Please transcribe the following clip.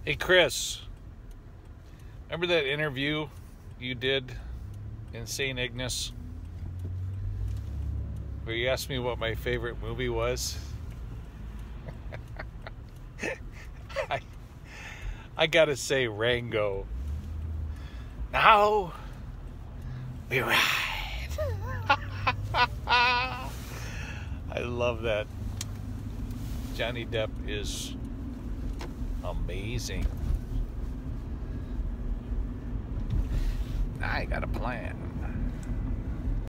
Hey, Chris, remember that interview you did in St. Ignace where you asked me what my favorite movie was? I gotta say Rango. Now we ride. I love that. Johnny Depp is amazing. I got a plan.